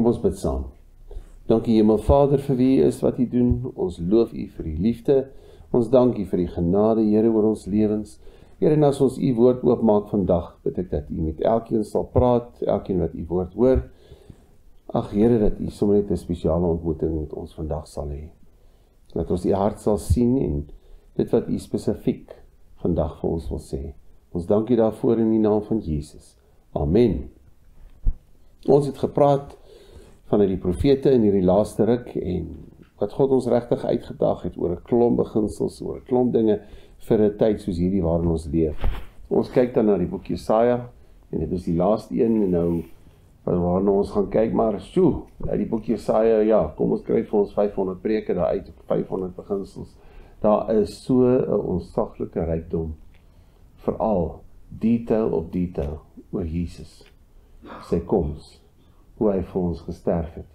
Kom ons bid saam. Dankie Hemelvader vir wie U is, wat U doen. Ons loof U vir U liefde. Ons dank U vir die genade, Here, oor ons lewens. Here, en as ons U woord oopmaak vandag, bid ek dat U met elkeen sal praat, elkeen wat U woord hoor. Ag Here, dat U sommer net 'n spesiale ontmoeting met ons vandag sal hê. Dat ons U hart sal sien en dit wat U spesifiek vandag vir ons wil sê. Ons dank U daarvoor in die naam van Jesus. Amen. Ons het gepraat vanuit die profete in hierdie laaste ruk en wat God ons regtig uitgedaag het oor 'n klomp beginsels, oor 'n klomp dinge vir 'n tyd soos hierdie waarin ons leef. Ons kyk dan na die boek Jesaja en dit is die laaste een en nou waarna ons gaan kyk, maar uit die boek Jesaja, ja, kom ons kry vir ons 500 preke daar uit, 500 beginsels. Daar is so 'n onsaglike rykdom, veral detail op detail oor Jesus, sy koms, hoe hy vir ons gesterf het.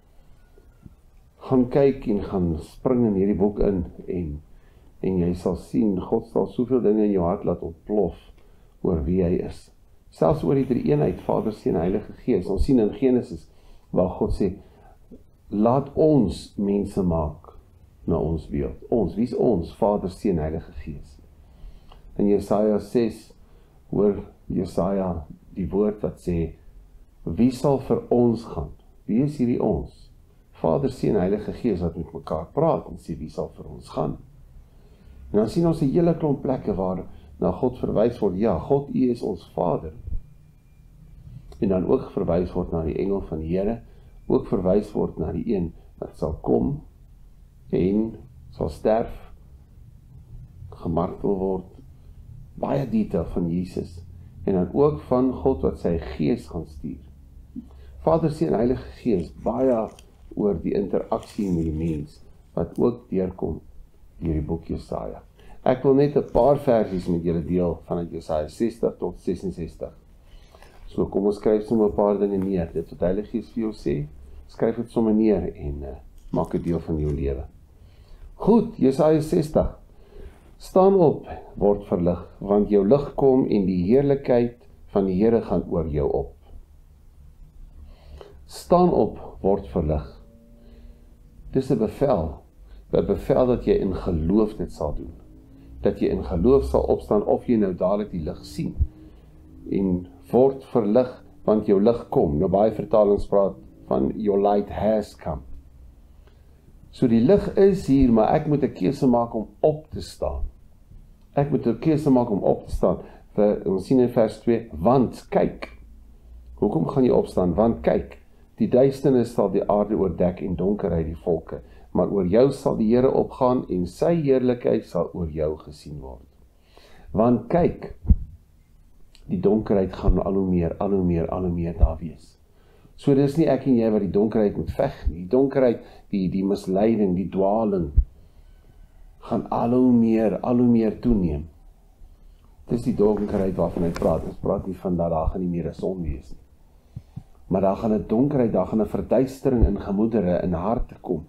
Gaan kyk en gaan spring in hierdie boek in en jy sal sien, God sal soveel dinge in jou hart laat ontplof oor wie hy is. Selfs oor die drie eenheid, Vader, Seun en Heilige Gees. Ons sien in Genesis waar God sê, laat ons mense maak na ons beeld. Ons, wie is ons? Vader, Seun en Heilige Gees. In Jesaja 6 hoor Jesaja die woord wat sê, wie sal vir ons gaan? Wie is hierdie ons? Vader, Seun en Heilige Gees wat met mekaar praat en sê, wie sal vir ons gaan? En dan sien ons 'n hele klomp plekke waar na God verwys word, ja, God, U is ons Vader. En dan ook verwys word na die engel van die Here, ook verwys word na die een wat sal kom en sal sterf, gemartel word, baie detail van Jesus, en dan ook van God wat sy Gees gaan stuur. Vader, Seun en Heilige Gees, baie oor die interaksie met die mens, wat ook deurkom deur die boek Jesaja. Ek wil net 'n paar versies met julle deel vanuit Jesaja 60 tot 66. So kom ons skryf sommer 'n paar dinge neer. Dit wat Heilige Gees vir jou sê, skryf dit sommer neer en maak dit deel van jou lewe. Goed, Jesaja 60. Staan op, word verlig, want jou lig kom en die heerlikheid van die Here gaan oor jou op. Staan op, word verlig. Dis 'n bevel dat jy in geloof dit sal doen. Dat jy in geloof sal opstaan of jy nou dadelik die lig sien. En word verlig, want jou lig kom. Nou baie vertalings praat van your light has come. So die lig is hier, maar ek moet 'n keuse maak om op te staan. Ek moet 'n keuse maak om op te staan. Ons sien in vers 2, want kyk. Hoekom gaan jy opstaan? Want kyk, die duisternis sal die aarde oordek en donkerheid die volke. Maar oor jou sal die Here opgaan en sy heerlikheid sal oor jou gesien word. Want kyk, die donkerheid gaan al hoe meer daar wees. So dis nie ek en jy wat die donkerheid moet veg nie. Die donkerheid, die misleiding, die dwaling, gaan al hoe meer toeneem. Dis die donkerheid waarvan hy praat. Ons praat nie van dat daar gaan nie meer 'n son wees nie. Maar daar gaan 'n donkerheid, daar gaan 'n verduistering in gemoedere, in harte kom.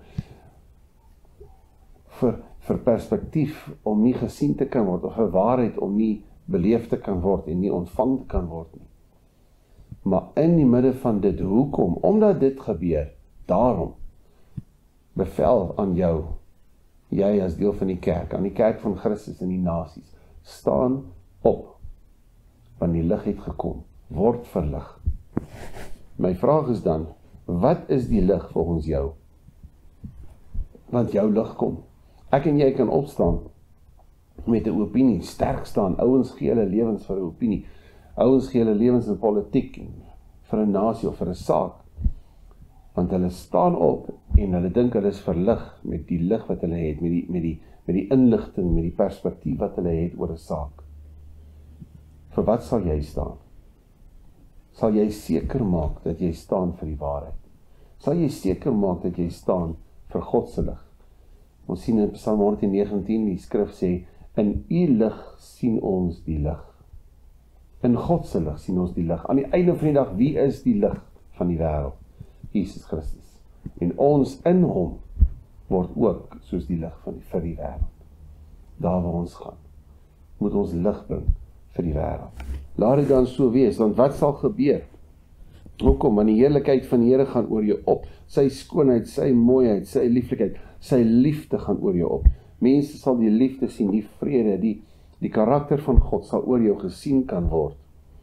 Vir perspektief om nie gesien te kan word, of vir waarheid om nie beleef te kan word en nie ontvang te kan word nie. Maar in die midde van dit, hoekom? Omdat dit gebeur, daarom bevel aan jou, jy as deel van die kerk, aan die kerk van Christus in die nasies, staan op, want die lig het gekom, word verlig. My vraag is dan, wat is die lig volgens jou? Want jou lig kom. Ek en jy kan opstaan met 'n opinie, sterk staan. Ouens gee hulle lewens vir 'n opinie. Ouens gee hulle lewens in politiek en vir 'n nasie of vir 'n saak. Want hulle staan op en hulle dink hulle is verlig met die lig wat hulle het, met die inligting, met die perspektief wat hulle het oor 'n saak. Vir wat sal jy staan? Sal jy seker maak dat jy staan vir die waarheid? Sal jy seker maak dat jy staan vir God se lig? Ons sien in Psalm 119, die skrif sê, in U lig sien ons die lig. In God se lig sien ons die lig. Aan die einde van die dag, wie is die lig van die wêreld? Jesus Christus. En ons in hom word ook soos die lig vir die wêreld. Daar waar ons gaan, moet ons lig bring vir die wêreld. Laat dit dan so wees, want wat sal gebeur? Hoekom? Want die heerlikheid van die Here gaan oor jou op. Sy skoonheid, sy mooiheid, sy lieflikheid, sy liefde gaan oor jou op. Mense sal die liefde sien, die vrede, die karakter van God sal oor jou gesien kan word.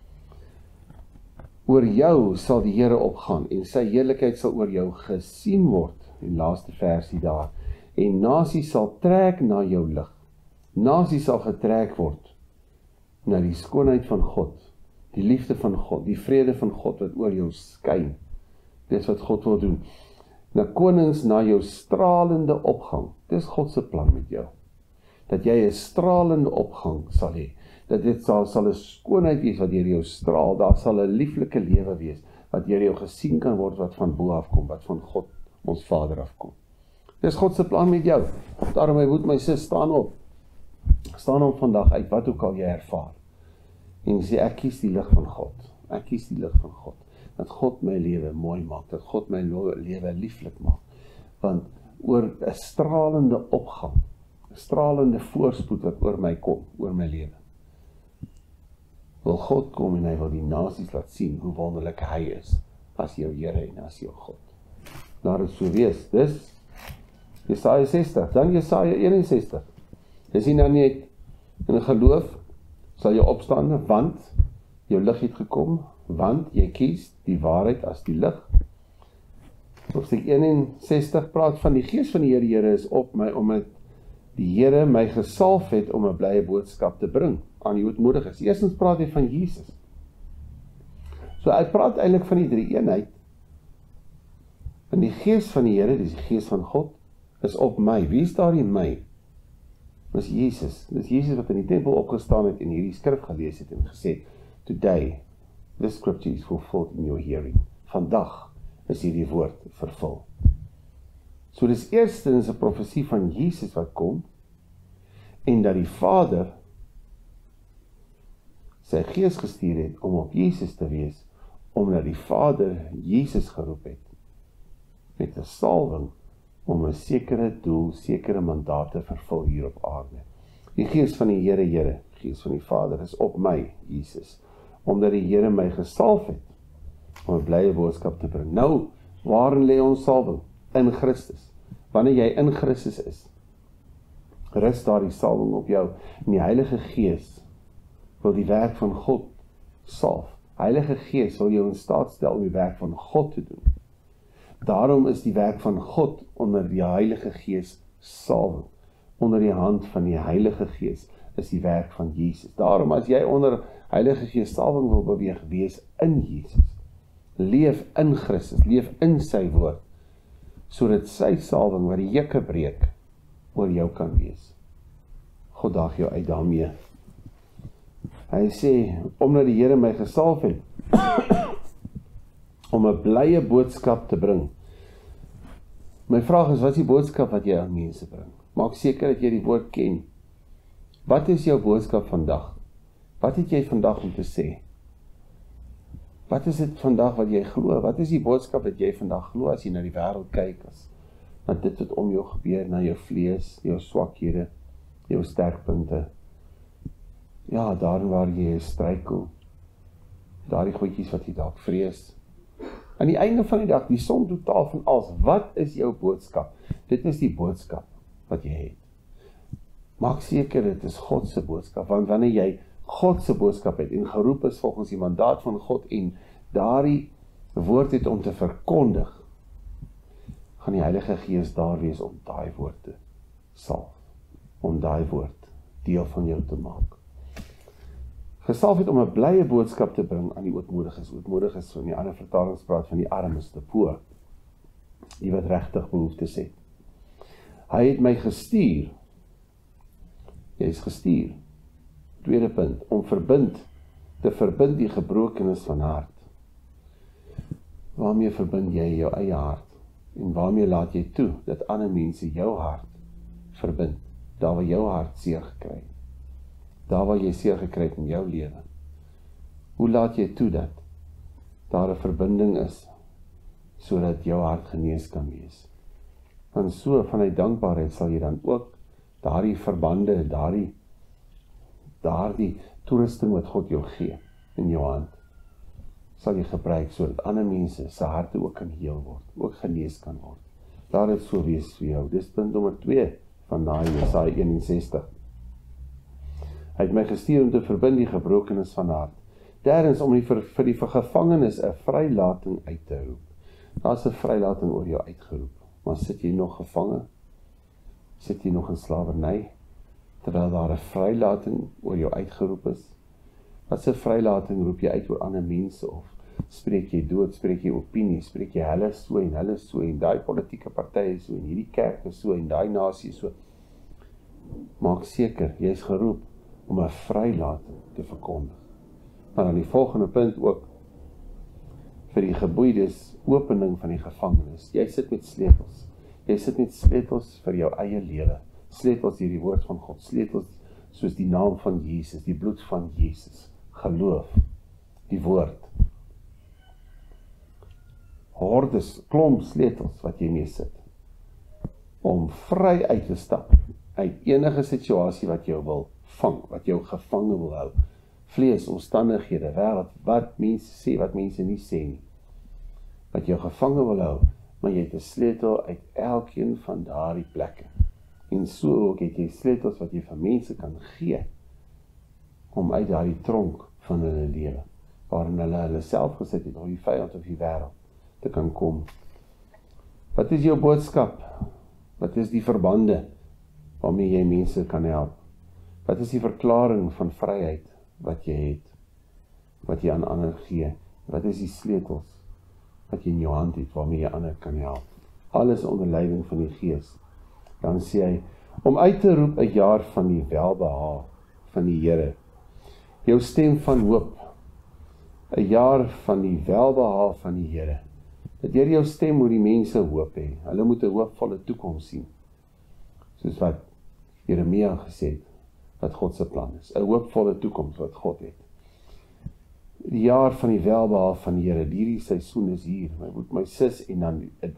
Oor jou sal die Here opgaan en sy heerlikheid sal oor jou gesien word. Die laaste versie daar. En nasies sal trek na jou lig. Nasies sal getrek word na die skoonheid van God, die liefde van God, die vrede van God wat oor jou skyn. Dis wat God wil doen. Na konings na jou stralende opgang. Dis God se plan met jou. Dat jy 'n stralende opgang sal hê. Dat dit sal 'n skoonheid wees wat deur jou straal. Daar sal 'n lieflike lewe wees wat deur jou gesien kan word wat van bo af kom, wat van God, ons Vader afkom. Dis God se plan met jou. Daarom my broer, my sus, staan op. Staan op vandag uit, wat ook al jy ervaar. En sê, ek kies die lig van God. Ek kies die lig van God. Dat God my lewe mooi maak. Dat God my lewe lieflik maak. Want oor 'n stralende opgang, 'n stralende voorspoed wat oor my kom, oor my lewe, wil God kom en hy wil die nasies laat sien hoe wonderlik hy is as jou Here en as jou God. Laat dit so wees. Dis Jesaja 60, dan Jesaja 61. Dis nie nou net in geloof sal jy opstaan, want jou lig het gekom, want jy kies die waarheid as die lig. Hoofstuk 61 praat van die gees van die Here is op my, omdat die Here my gesalf het om 'n blye boodskap te bring aan die ootmoediges. Eerstens praat hy van Jesus. So hy praat eintlik van die drie eenheid. En die gees van die Here, dis die gees van God, is op my. Wie is daar in my? Dis Jesus. Dis Jesus wat in die tempel opgestaan het en hierdie skrif gelees het en gesê, today, this scripture is fulfilled in your hearing. Vandag is hierdie woord vervul. So dis eerstens 'n profesie van Jesus wat kom, en dat die Vader sy gees gestuur het om op Jesus te wees, omdat die Vader Jesus geroep het, met 'n salwing, om 'n sekere doel, sekere mandaat te vervul hier op aarde. Die gees van die Here, gees van die Vader, is op my, Jesus, omdat die Here my gesalf het, om 'n blye boodskap te bring. Nou, waarin lê ons salwing? In Christus. Wanneer jy in Christus is, rus daar die salwing op jou, en die Heilige Gees wil die werk van God salf. Heilige Gees wil jou in staat stel om die werk van God te doen. Daarom is die werk van God onder die Heilige Gees salwing. Onder die hand van die Heilige Gees is die werk van Jesus. Daarom as jy onder Heilige Gees salwing wil beweeg, wees in Jesus. Leef in Christus, leef in sy woord, sodat sy salwing wat die jukke breek, oor jou kan wees. God daag jou uit daarmee. Hy sê, omdat die Here my gesalf het, om 'n blye boodskap te bring. My vraag is, wat is die boodskap wat jy aan mense bring? Maak seker dat jy die woord ken. Wat is jou boodskap vandag? Wat het jy vandag om te sê? Wat is dit vandag wat jy glo? Wat is die boodskap wat jy vandag glo as jy na die wêreld kyk? Na dit wat om jou gebeur, na jou vlees, jou swakhede, jou sterkpunte. Ja, daar waar jy struikel. Daardie goedjies wat jy dalk vrees. Aan die einde van die dag, die som totaal van alles. Wat is jou boodskap? Dit is die boodskap wat jy het. Maak seker dit is God se boodskap, want wanneer jy God se boodskap het en geroep is volgens die mandaat van God en daardie woord het om te verkondig, gaan die Heilige Gees daar wees om daai woord te salf, om daai woord deel van jou te maak. Gesalf het om 'n blye boodskap te bring aan die ootmoediges. Ootmoediges, in die ander vertalings praat van die armes, die poor, die wat regtig behoeftes het. Hy het my gestuur. Jy is gestuur. Tweede punt, om te verbind die gebrokenes van hart. Waarmee verbind jy jou eie hart? En waarmee laat jy toe dat ander mense jou hart verbind? Daar waar jou hart seer gekry het. Daar waar jy seer gekry het in jou lewe. Hoe laat jy toe dat daar 'n verbinding is, sodat jou hart genees kan wees? Want so vanuit dankbaarheid sal jy dan ook daardie verbande, daardie toerusting wat God jou gee in jou hand, sal jy gebruik sodat ander mense se harte ook kan heel word, ook genees kan word. Laat dit so wees vir jou. Dis punt nommer 2 van daai Jesaja 61. Hy het my gestuur om te verbind die gebrokenes van hart. Derdens, om vir die gevangenes 'n vrylating uit te roep. Daar's 'n vrylating oor jou uitgeroep. Maar sit jy nog gevange? Sit jy nog in slawerny? Terwyl daar 'n vrylating oor jou uitgeroep is? Wat 'n vrylating roep jy uit oor ander mense of spreek jy dood, spreek jy opinie, spreek jy hulle so en daai politieke partye is so en hierdie kerk is so en daai nasie is so. Maak seker, jy is geroep om 'n vrylating te verkondig. Maar aan die volgende punt ook, vir die geboeides, opening van die gevangenis. Jy sit met sleutels. Jy sit met sleutels vir jou eie lewe. Sleutels deur die woord van God. Sleutels soos die naam van Jesus, die bloed van Jesus. Geloof, die woord. Hordes, klomp sleutels wat jy mee sit. Om vry uit te stap uit enige situasie wat jou wil vang, wat jou gevange wil hou. Vlees, omstandighede, wêreld, wat mense sê, wat mense nie sê nie. Wat jou gevange wil hou, maar jy het 'n sleutel uit elkeen van daardie plekke. En so ook het jy sleutels wat jy vir mense kan gee, om uit daardie tronk van hulle lewe, waarin hulle self gesit het, of die vyand of die wêreld, te kan kom. Wat is jou boodskap? Wat is die verbande waarmee jy mense kan help? Wat is die verklaring van vryheid wat jy het, wat jy aan ander gee? Wat is die sleutels wat jy in jou hand het, waarmee jy ander kan help? Alles onder leiding van die Gees. Dan sê hy, om uit te roep 'n jaar van die welbehae van die Here. Jou stem van hoop. 'n jaar van die welbehae van die Here. Dat deur jou stem moet die mense hoop hê. Hulle moet 'n hoopvolle toekoms sien. Soos wat Jeremia gesê het, wat God se plan is. 'n hoopvolle toekoms wat God het. Die jaar van die welbehae van die Here. Hierdie seisoen is hier. My sis, en dan 'n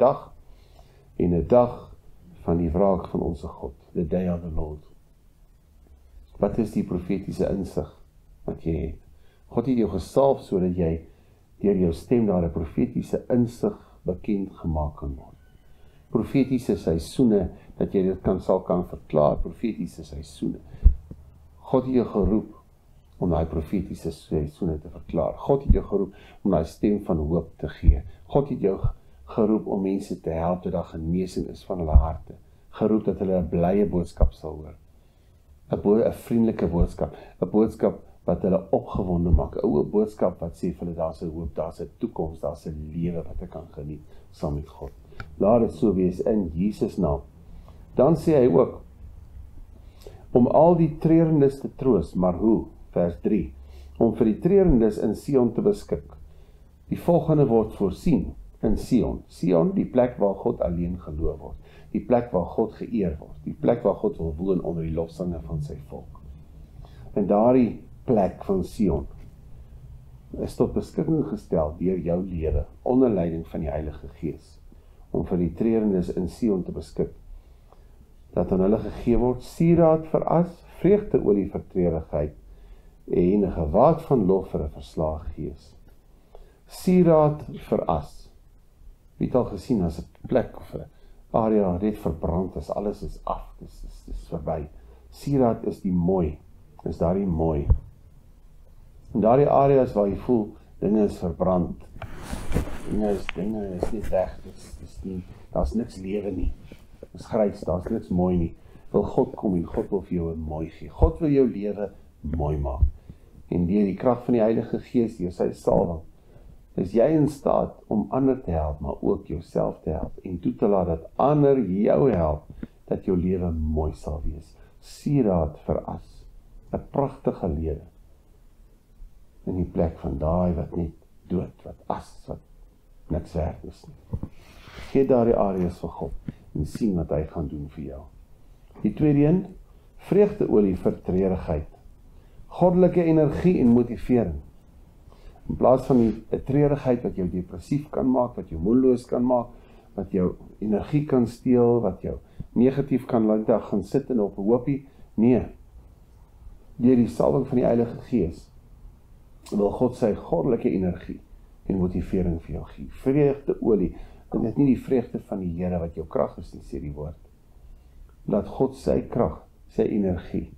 dag van die wraak van ons God. The day of the Lord. Wat is die profetiese insig wat jy het? God het jou gesalf sodat jy deur jou stem daar 'n profetiese insig bekend gemaak kan word. Profetiese seisoene, dat jy dit sal kan verklaar, profetiese seisoene. God het jou geroep om daai profetiese seisoene te verklaar. God het jou geroep om daai stem van hoop te gee. God het jou geroep om mense te help dat daar genesing is van hulle harte. Geroep dat hulle 'n blye boodskap sal hoor. 'n vriendelike boodskap, 'n boodskap wat hulle opgewonde maak, 'n oue boodskap wat sê vir hulle daar's 'n hoop, daar's 'n toekoms, daar's 'n lewe wat ek kan geniet saam met God. Laat dit so wees in Jesus naam. Dan sê hy ook, om al die treurendes te troos, maar hoe? Vers 3, om vir die treurendes in Sion te beskik. Die volgende word voorsien in Sion. Sion, die plek waar God alleen geloof word. Die plek waar God geëer word. Die plek waar God wil woon onder die lofsange van sy volk. En daardie plek van Sion is tot beskikking gestel deur jou lewe, onder leiding van die Heilige Gees, om vir die treurendes in Sion te beskik, dat aan hulle gegee word sieraad vir as, vreugdeolie vir treurigheid, en 'n gewaad van lof vir 'n verslae gees. Sieraad vir as. Wie het al gesien as 'n plek of 'n area net verbrand is, alles is af, dis verby. Sieraad is die mooi, is daardie mooi. En daardie areas waar jy voel, dinge is verbrand, dinge is nie weg, daar's niks lewe nie, dis grys, daar's niks mooi nie, wil God kom en God wil vir jou 'n mooi gee. God wil jou lewe mooi maak. En deur die krag van die Heilige Gees, deur sy salwing, is jy in staat om ander te help, maar ook jouself te help, en toe te laat dat ander jou help, dat jou lewe mooi sal wees. Sieraad vir as, 'n pragtige lewe, in die plek van daai wat net dood, wat as, wat niks werd is nie. Gee daardie areas vir God, en sien wat hy gaan doen vir jou. Die tweede een, vreugdeolie vir treurigheid. Goddelike energie en motivering. In plaas van die treurigheid wat jou depressief kan maak, wat jou moedeloos kan maak, wat jou energie kan steel, wat jou negatief kan laat gaan sit en op 'n hoopie. Nee. Deur die salwing van die Heilige Gees wil God sy goddelike energie en motivering vir jou gee. Vreugdeolie, dit is nie die vreugde van die Here wat jou krag is nie, sê die woord. Laat God sy krag, sy energie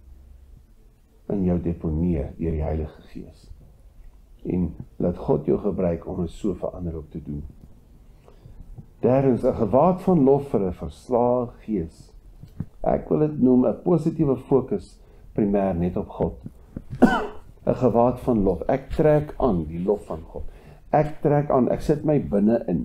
in jou deponeer deur die Heilige Gees. En laat God jou gebruik om dit so vir ander ook te doen. Derdens, 'n gewaad van lof vir 'n verslae gees. Ek wil dit noem 'n positiewe fokus primêr net op God. 'n Gewaad van lof. Ek trek aan die lof van God. Ek trek aan, ek sit my binne in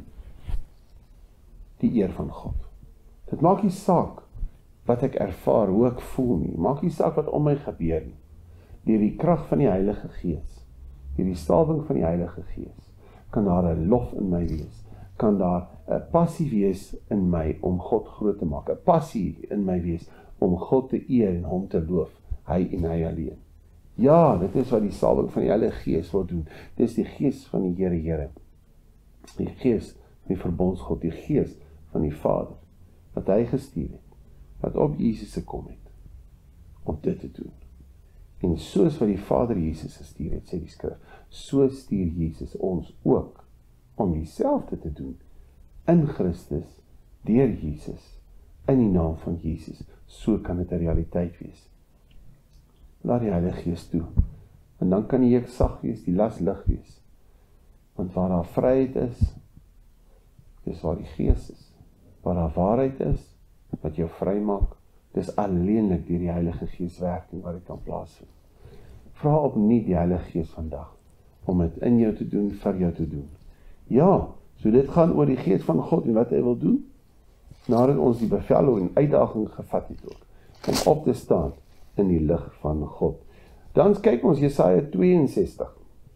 die eer van God. Dit maak nie saak wat ek ervaar, hoe ek voel nie. Maak nie saak wat om my gebeur nie. Deur die krag van die Heilige Gees, deur die salwing van die Heilige Gees, kan daar 'n lof in my wees. Kan daar 'n passie wees in my om God groot te maak. 'n Passie in my wees om God te eer en hom te loof. Hy en hy alleen. Ja, dit is wat die salwing van die Heilige Gees wil doen. Dit is die Gees van die Here. Die Gees van die verbondsgod, die Gees van die Vader, wat hy gestuur het, wat op Jesus gekom het, om dit te doen. En soos wat die Vader Jesus gestuur het, sê die skrif, so stuur Jesus ons ook, om dieselfde te doen, in Christus, deur Jesus, in die naam van Jesus. So kan dit 'n realiteit wees. Laat die Heilige Gees toe, en dan kan die juk sag wees, die las lig wees. Want waar daar vryheid is, dis waar die Gees is. Waar daar waarheid is, wat jou vry maak, dis alleenlik deur die Heilige Gees werking wat dit kan plaasvind. Vra opnuut die Heilige Gees vandag, om dit in jou te doen, vir jou te doen. Ja, so dit gaan oor die Gees van God en wat hy wil doen, nadat ons die bevel en uitdaging gevat het ook, om op te staan in die lig van God. Dan kyk ons Jesaja 62.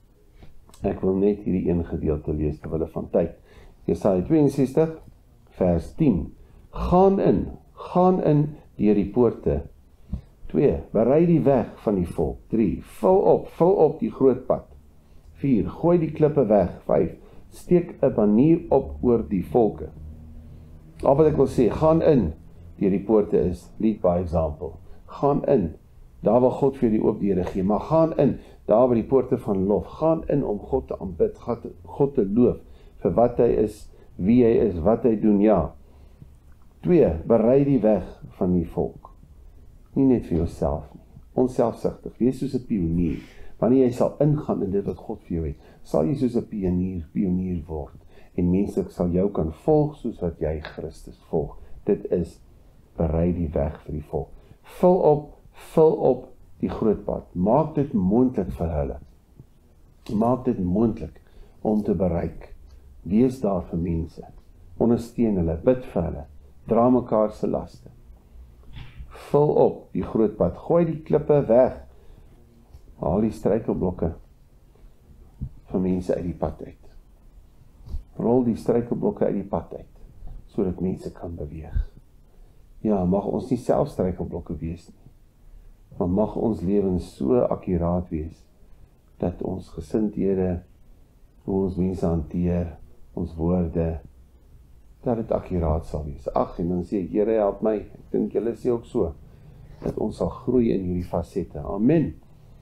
Ek wil net hierdie een gedeelte lees terwille van tyd. Jesaja 62, vers 10. Gaan in deur die poorte. 2. Berei die weg van die volk. 3. Vul op die groot pad. 4. Gooi die klippe weg. 5. Steek 'n banier op oor die volke. Al wat ek wil sê, gaan in deur die poorte is, lead by example. Gaan in, daar waar God vir die oop deure gee, maar gaan in, daar by die poorte van lof, gaan in om God te aanbid, God te loof, vir wat hy is, wie hy is, wat hy doen, ja. 2. Berei die weg van die volk. Nie net vir jouself nie, onselfsugtig, wees soos 'n pionier. Wanneer jy sal ingaan in dit wat God vir jou het, sal jy soos 'n pionier word, en mense sal jou kan volg soos wat jy Christus volg. Dit is, berei die weg vir die volk. Vul op die groot pad. Maak dit moontlik vir hulle. Maak dit moontlik om te bereik. Wees daar vir mense. Ondersteun hulle, bid vir hulle. Dra mekaar se laste. Vul op die groot pad. Gooi die klippe weg. Haal die struikelblokke van mense uit die pad uit. Rol die struikelblokke uit die pad uit, sodat mense kan beweeg. Ja, mag ons nie self struikelblokke wees nie, maar mag ons lewens so akkuraat wees, dat ons gesindhede, hoe ons mense hanteer, ons woorde, dat dit akkuraat sal wees. Ag, en dan sê ek, Here help my, ek dink julle sê ook so, dat ons sal groei in hierdie fasette. Amen.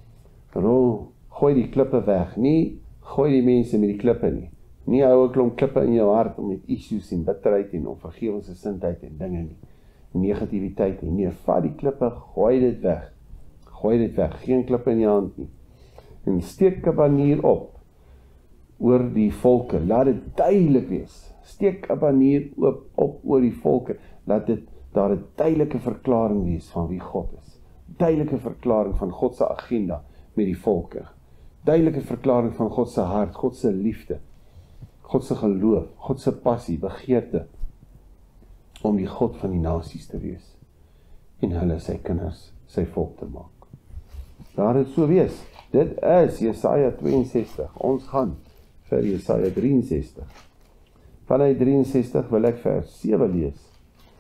Gooi die klippe weg, nie gooi die mense met die klippe nie. Nie hou 'n klomp klippe in jou hart om met issues en bitterheid en onvergewensgesindheid en dinge nie. Negativiteit nie. Nee, vat die klippe, gooi dit weg. Gooi dit weg, geen klippe in jou hand nie. En steek 'n banier op oor die volke. Laat dit duidelik wees. Steek 'n banier op oor die volke. Laat dit daar 'n duidelike verklaring wees van wie God is. Duidelike verklaring van God se agenda met die volke. Duidelike verklaring van God se hart, God se liefde, God se geloof, God se passie, begeerte om die God van die nasies te wees en hulle sy kinders, sy volk te maak. Laat dit so wees. Dit is Jesaja 62. Ons gaan vir Jesaja 63. Vanuit 63 wil ek vers 7 lees.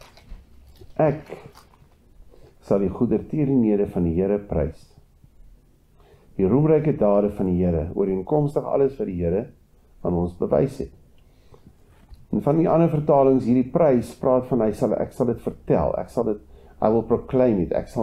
Ek sal die goedertierenhede van die Here prys. Die roemryke dade van die Here, ooreenkomstig alles wat die Here aan ons bewys het. En van die ander vertalings, hierdie prys praat van ek sal dit vertel, I will proclaim it, ek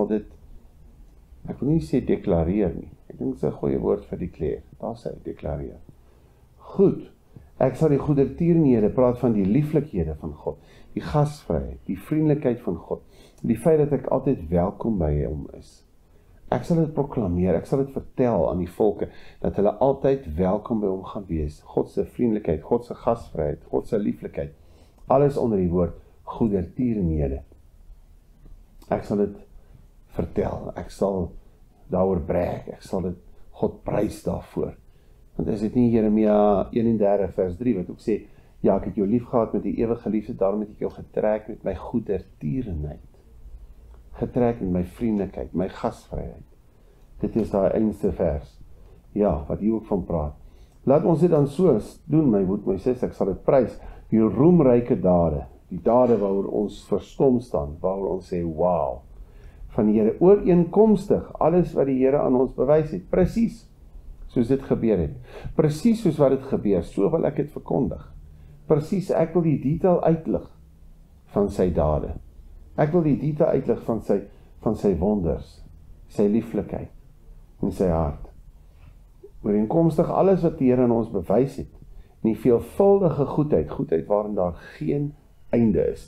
wil nie sê deklareer nie, ek dink dit is 'n goeie woord vir declare, daar sê deklareer. Goed, Ek sal die goedertierenhede praat van die lieflikhede van God, die gasvryheid, die vriendelikheid van God, die feit dat ek altyd welkom by hom is. Ek sal dit proklameer, ek sal dit vertel aan die volke, dat hulle altyd welkom by hom gaan wees. God se vriendelikheid, God se gasvryheid, God se lieflikheid, alles onder die woord goedertierenhede. Ek sal dit vertel, ek sal daaroor brag, ek sal dit God prys daarvoor. Want is dit nie Jeremia 31 vers 3 wat ook sê, ja, ek het jou lief gehad met die ewige liefde, daarom het ek jou getrek met my goedertierenheid. Getrek met my vriendelikheid, my gasvryheid. Dit is daai einste vers. Ja, wat hier ook van praat. Laat ons dit dan so doen, my broer, my sis, ek sal dit prys, die roemryke dade, die dade waaroor ons verstom staan, waaroor ons sê, wow, van die Here, ooreenkomstig, alles wat die Here aan ons bewys het, presies, soos dit gebeur het, presies soos wat dit gebeur, so wil ek dit verkondig, presies, ek wil die detail uitlig van sy dade, ek wil die detail uitlig van sy wonders, sy lieflikheid, en sy hart, ooreenkomstig alles wat die Here aan ons bewys het, en die veelvuldige goedheid waarin daar geen einde is,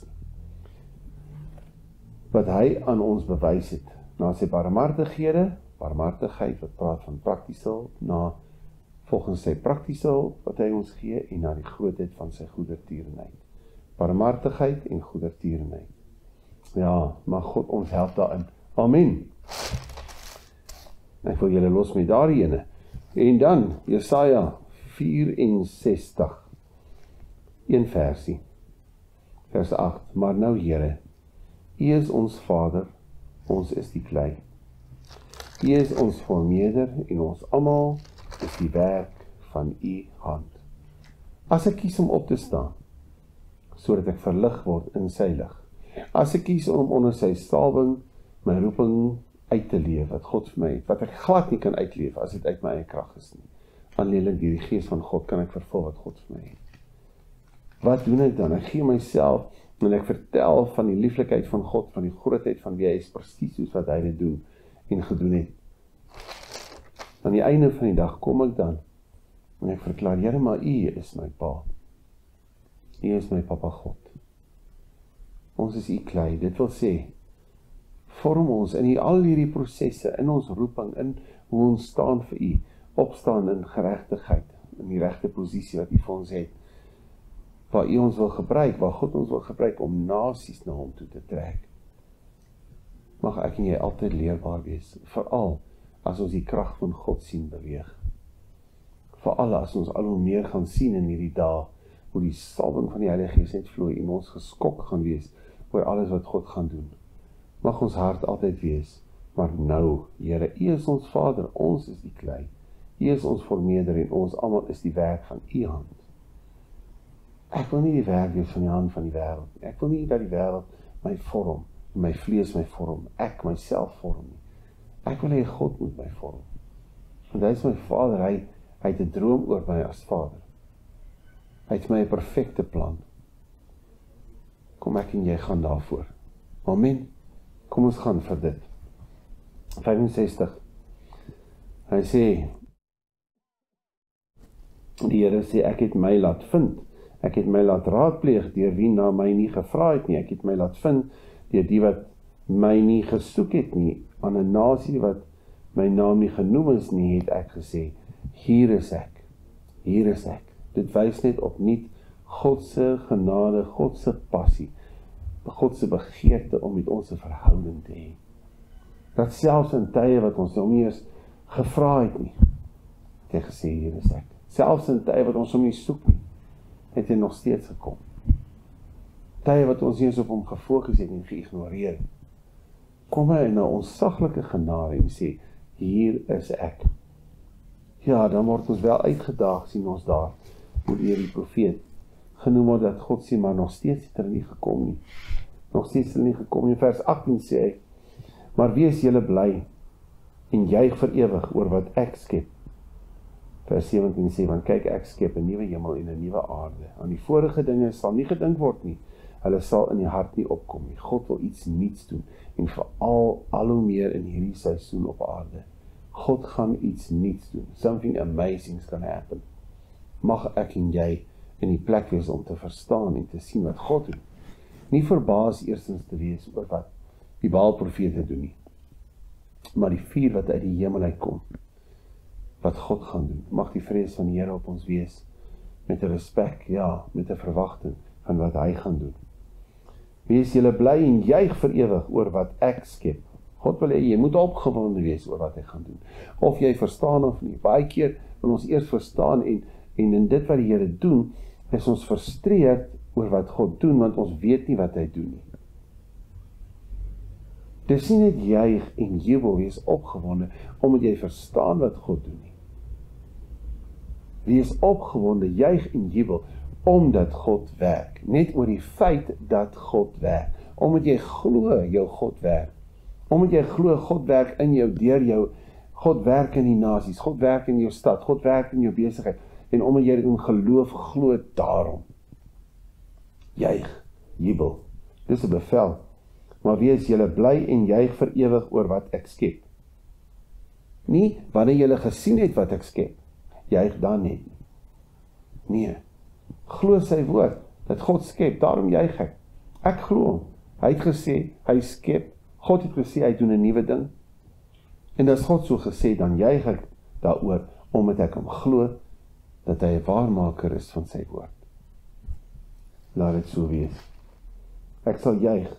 wat hy aan ons bewys het, na sy barmhartigheid wat praat van praktiese hulp, na volgens sy praktiese hulp wat hy ons gee, en na die grootheid van sy goedertierenheid. Barmhartigheid en goedertierenheid. Ja, mag God ons help daarin. Amen. Ek wil julle los met daardie ene. En dan, Jesaja 64, een versie, vers 8, maar nou Here, U is ons Vader, ons is die klei. U is ons vormeder en ons almal is die werk van U hand. As ek kies om op te staan, sodat ek verlig word in sy lig, as ek kies om onder sy salwing my roeping uit te leef, wat God vir my het, wat ek glad nie kan uitleef, as dit uit my eie krag is nie, alleenlik deur die gees van God kan ek vervul wat God vir my het. Wat doen ek dan? Ek gee myself en ek vertel van die lieflikheid van God, van die grootheid van wie hy is, presies soos wat hy dit doen en gedoen het. Aan die einde van die dag kom ek dan en ek verklaar, Here, maar U is my Pa. U is my Papa God. Ons is U klei, dit wil sê, vorm ons in al hierdie prosesse, in ons roeping, in hoe ons staan vir U, opstaan in geregtigheid, in die regte posisie wat U vir ons het, waar U ons wil gebruik, waar God ons wil gebruik om nasies na hom toe te trek. Mag ek en jy altyd leerbaar wees, veral as ons die krag van God sien beweeg. Veral as ons al hoe meer gaan sien in hierdie dae, hoe die salwing van die Heilige Gees net vloei en ons geskok gaan wees oor alles wat God gaan doen. Mag ons hart altyd wees, maar nou, Here, U is ons Vader, ons is die klei. U is ons vormeder en ons almal is die werk van U hand. Ek wil nie die werk wees van die hand van die wêreld. Ek wil nie dat die wêreld my vorm, my vlees my vorm, ek myself vorm nie. Ek wil hê God moet my vorm. Want hy is my Vader, hy het 'n droom oor my as Vader. Hy het my 'n perfekte plan. Kom ek en jy gaan daarvoor. Amen. Kom ons gaan vir dit. 65. Hy sê, die Here sê, ek het my laat vind. Ek het my laat raadpleeg deur wie na my nie gevra het nie. Ek het my laat vind deur die wat my nie gesoek het nie. Aan 'n nasie wat my naam nie genoem is nie, het ek gesê, hier is ek. Hier is ek. Dit wys net opnuut God se genade, God se passie, God se begeerte om met ons 'n verhouding te hê. Dat selfs in tye wat ons hom nie eens gevra het nie, het hy gesê, hier is ek. Selfs in tye wat ons hom nie soek nie, het hy nog steeds gekom. Tye wat ons nie eens op hom gefokus het en geïgnoreer het, kom hy na ons saglike genade en sê, hier is ek. Ja, dan word ons wel uitgedaag, sien ons daar, hoe deur die profeet genoem word dat God sê, maar nog steeds het hy nie gekom nie. Nog steeds het hy nie gekom nie. Vers 18 sê hy, maar wees julle bly en juig vir ewig oor wat ek skep. Vers 17 sê, want kyk, ek skep 'n nuwe hemel en 'n nuwe aarde. Aan die vorige dinge sal nie gedink word nie. Hulle sal in die hart nie opkom nie. God wil iets nuuts doen en veral al hoe meer in hierdie seisoen op aarde. God gaan iets nuuts doen. Something amazing is going to happen. Mag ek en jy in die plek wees om te verstaan en te sien wat God doen. Nie verbaas eerstens te wees oor wat die Baal-profete doen nie, maar die vuur wat uit die hemel uitkom, wat God gaan doen. Mag die vrees van die Here op ons wees, met 'n respek, ja, met 'n verwagting van wat hy gaan doen. Wees julle bly en juig vir ewig oor wat ek skep. God wil hê jy moet opgewonde wees oor wat hy gaan doen. Of jy verstaan of nie. Baie keer wil ons eers verstaan en in dit wat die Here doen, is ons frustreerd oor wat God doen, want ons weet nie wat hy doen nie. Dis nie net juig en jubel wees opgewonde, omdat jy verstaan wat God doen nie. Wees opgewonde, juig en jubel, omdat God werk. Net oor die feit dat God werk. Omdat jy glo jou God werk. Omdat jy glo God werk in jou, deur jou. God werk in die nasies, God werk in jou stad, God werk in jou besigheid. En omdat jy dit in geloof glo, daarom. Juig, jubel. Dis 'n bevel. Maar wees julle bly en juig vir ewig oor wat ek skep. Nie wanneer julle gesien het wat ek skep, juig dan net. Nee. Glo sy woord, dat God skep, daarom juig ek. Ek glo hom. Hy het gesê, hy skep. God het gesê, hy doen 'n nuwe ding. En as God so gesê, dan juig ek daaroor, omdat ek hom glo, dat hy 'n waarmaker is van sy woord. Laat dit so wees. Ek sal juig,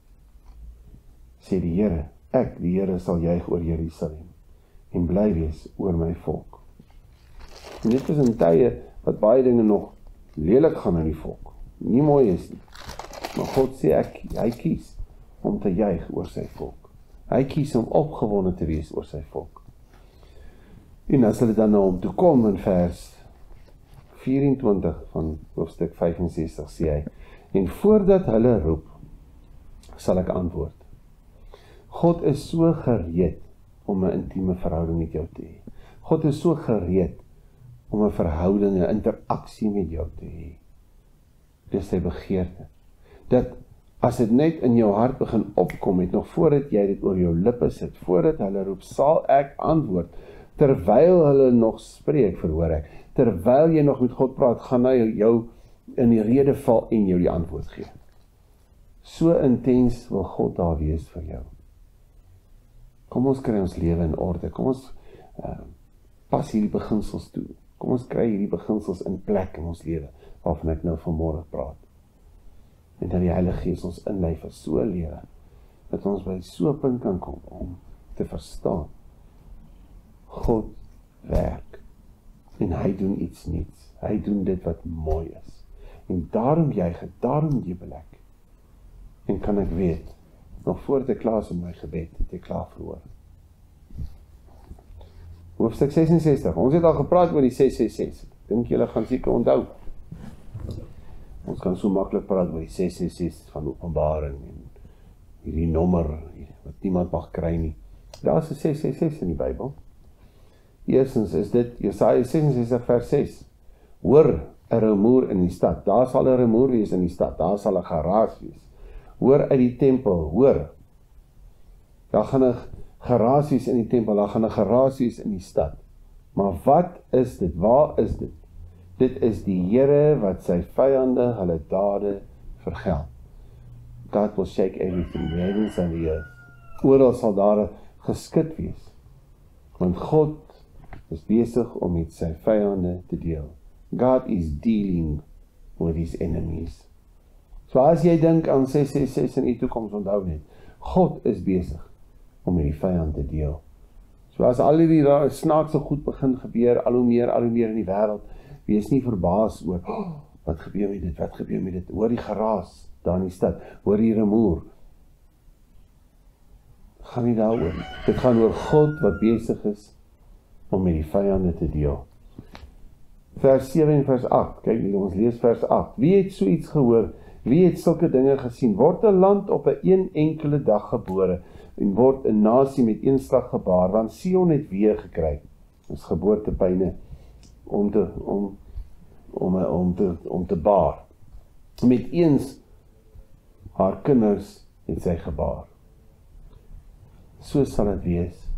sê die Here. Ek, die Here, sal juig oor Jerusalem, en bly wees oor my volk. En dit is in tye, wat baie dinge nog lelik gaan in die volk. Nie mooi is nie. Maar God sê, hy kies om te juig oor sy volk. Hy kies om opgewonde te wees oor sy volk. En as hulle dan nou om toe kom in vers 24 van hoofstuk 65 sê hy, en voordat hulle roep, sal ek antwoord. God is so gereed om 'n intieme verhouding met jou te hê. God is so gereed om 'n verhouding, 'n interaksie met jou te hê. Dis sy begeerte. Dat as dit net in jou hart begin opkom het, nog voordat jy dit oor jou lippe sit, voordat hulle roep, sal ek antwoord. Terwyl hulle nog spreek, verhoor ek. Terwyl jy nog met God praat, gaan hy jou in die rede val en jou die antwoord gee. So intens wil God daar wees vir jou. Kom ons kry ons lewe in orde. Kom ons pas hierdie beginsels toe. Kom ons kry hierdie beginsels in plek in ons lewe, waarvan ek nou vanmôre praat. En dat die Heilige Gees ons inlei vir so 'n lewe, dat ons by so 'n punt kan kom om te verstaan. God werk, en hy doen iets nuuts. Hy doen dit wat mooi is. En daarom juig ek, daarom jubel ek. En kan ek weet, nog voordat ek klaar is in my gebed, het ek klaar verhoor. Hoofstuk 66, ons het al gepraat oor die 666. Dink julle gaan seker onthou. Ons kan so maklik praat oor die 666 van Openbaring en hierdie nommer wat niemand mag kry nie. Daar is 'n 666 in die Bybel. Eerstens is dit Jesaja 66 vers 6. Hoor 'n rumoer in die stad. Daar sal 'n rumoer wees in die stad. Daar sal 'n geraas wees. Hoor uit die tempel, hoor. Daar gaan 'n geraas wees in die tempel, daar gaan 'n geraas wees in die stad. Maar wat is dit? Waar is dit? Dit is die Here wat sy vyande hulle dade vergeld. God will shake everything, the heavens and the earth. Oral sal daar 'n geskit wees. Want God is besig om met sy vyande te deel. God is dealing with his enemies. So as jy dink aan 666 in die toekoms, onthou net, God is besig om met die vyand te deel. So as al die snaakse goed begin gebeur, al hoe meer in die wêreld, wees nie verbaas oor, wat gebeur met dit, wat gebeur met dit, hoor die geraas daar in die stad, hoor die rumoer. Gaan nie daaroor nie. Dit gaan oor God wat besig is om met die vyande te deel. Vers 7 en vers 8, kyk, ons lees vers 8. Wie het so iets gehoor? Wie het sulke dinge gesien? Word 'n land op 'n enkele dag gebore, en word 'n nasie met een slag gebaar, want Sion het weer gekry. Ons geboortepyne om te baar. Met eens haar kinders het sy gebaar. So sal dit wees,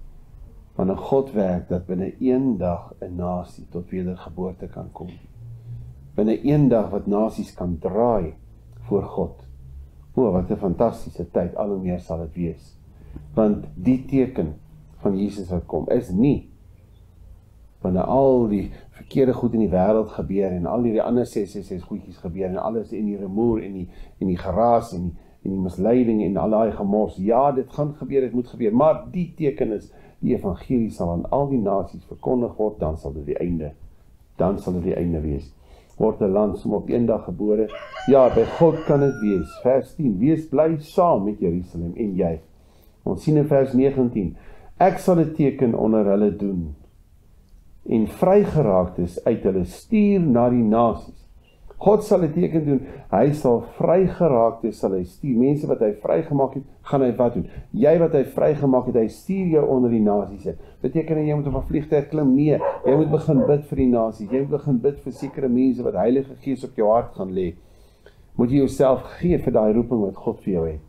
wanneer God werk, dat binne een dag 'n nasie tot wedergeboorte kan kom. binne een dag wat nasies kan draai voor God. O, wat 'n fantastiese tyd, al hoe meer sal dit wees. Want die teken van Jesus wat kom, is nie wanneer al die verkeerde goed in die wêreld gebeur, en al die ander 666 goedjies gebeur, en alles in die rumoer, en die geraas, en die misleiding, en al die gemors. Ja, dit gaan gebeur, dit moet gebeur, maar die teken is, die evangelie sal aan al die nasies verkondig word, dan sal dit die einde wees. Word 'n land som op een dag gebore? Ja, by God kan dit wees. Vers 10, wees bly saam met Jerusalem en jy. Ons sien in vers 19, ek sal 'n teken onder hulle doen, en vrygeraaktes uit hulle stuur na die nasies. God sal 'n teken doen, hy sal vrygeraaktes sal hy stuur, mense wat hy vrygemaak het, gaan hy wat doen? Jy wat hy vrygemaak het, hy stuur jou onder die nasies in. Beteken dat jy moet op 'n vliegtuig klim? Nee, jy moet begin bid vir die nasies, jy moet begin bid vir sekere mense wat Heilige Gees op jou hart gaan lê. Moet jy jouself gee vir daai roeping wat God vir jou het.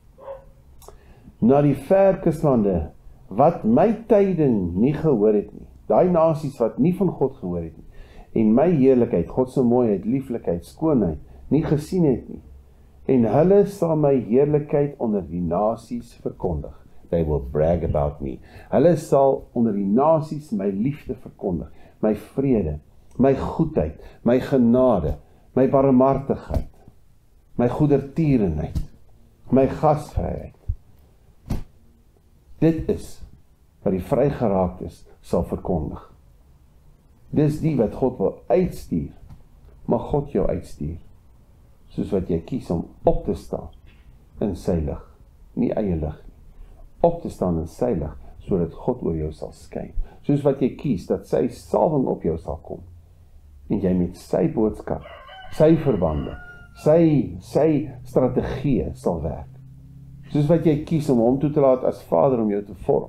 Na die ver kuslande, wat my tyding nie gehoor het nie, daai nasies wat nie van God gehoor het nie, en my heerlikheid, God se mooiheid, lieflikheid, skoonheid, nie gesien het nie, en hulle sal my heerlikheid onder die nasies verkondig. They will brag about me. Hulle sal onder die nasies my liefde verkondig, my vrede, my goedheid, my genade, my barmhartigheid, my goedertierenheid, my gasvryheid. Dit is wat die vrygeraaktes sal verkondig. Dis die wat God wil uitstuur, mag God jou uitstuur, soos wat jy kies om op te staan in sy lig, nie eie lig nie, op te staan in sy lig, sodat God oor jou sal skyn, soos wat jy kies, dat sy salwing op jou sal kom, en jy met sy boodskap, sy verbande, sy strategie sal werk, soos wat jy kies om hom toe te laat as Vader om jou te vorm,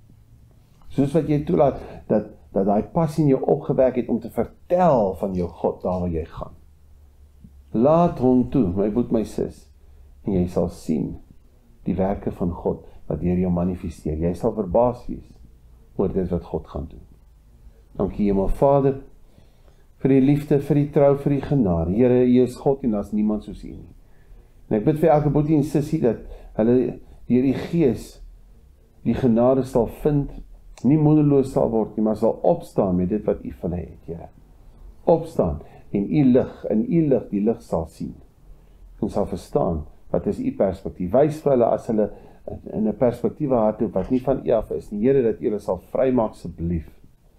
soos wat jy toelaat, dat daai passie in jou opgewek het om te vertel van jou God, daar waar jy gaan. Laat hom toe, my broer, my sis, en jy sal sien die werke van God, wat deur jou manifesteer. Jy sal verbaas wees oor dit wat God gaan doen. Dankie Hemel Vader, vir die liefde, vir die trou, vir die genade. Here, U is God en daar is niemand soos U nie. En ek bid vir elke boetie en sussie, dat hulle deur die Gees die genade sal vind, nie moedeloos sal word nie, maar sal opstaan met dit wat U van hulle het, Here. Opstaan en U lig, in U lig die lig sal sien. En sal verstaan, wat is U perspektief. Wys vir hulle as hulle in 'n perspektief hardloop wat nie van U af is nie, Here, dat U hulle sal vrymaak asseblief.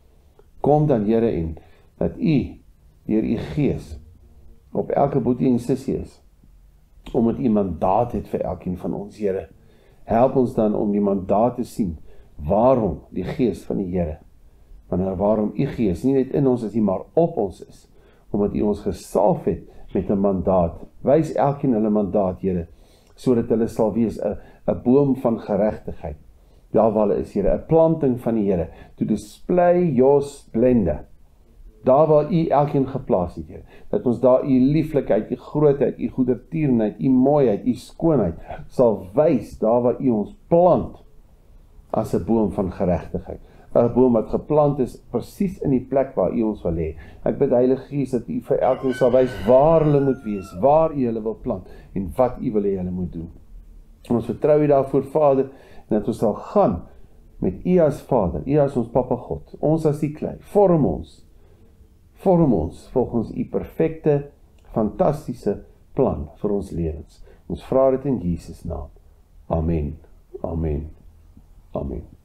Kom dan, Here, en dat U deur U Gees op elke boetie en sussie is, omdat U mandaat het vir elkeen van ons, Here. Help ons dan om die mandaat te sien, waarom die Gees van die Here, waarom U Gees nie net in ons is nie, maar op ons is, omdat U ons gesalf het met 'n mandaat. Wys elkeen hulle mandaat, Here, sodat hulle sal wees 'n boom van geregtigheid. Daar waar hulle is, Here, 'n planting van die Here, to display your splendor. Daar waar U elkeen geplaas het, Here, dat ons daar U lieflikheid, U grootheid, U goedertierenheid, U mooiheid, U skoonheid sal wys, daar waar U ons plant as 'n boom van geregtigheid. 'n Boom wat geplant is presies in die plek waar U ons wil hê. Ek bid Heilige Gees dat U vir elkeen sal wys waar hulle moet wees, waar U hulle wil plant en wat U wil hê hulle moet doen. Ons vertrou U daarvoor, Vader, en dat ons sal gaan met U as Vader, U as ons Papa God, ons as die klei. Vorm ons volgens U perfekte, fantastiese plan vir ons lewens. Ons vra dit in Jesus naam. Amen. Amen. Amen.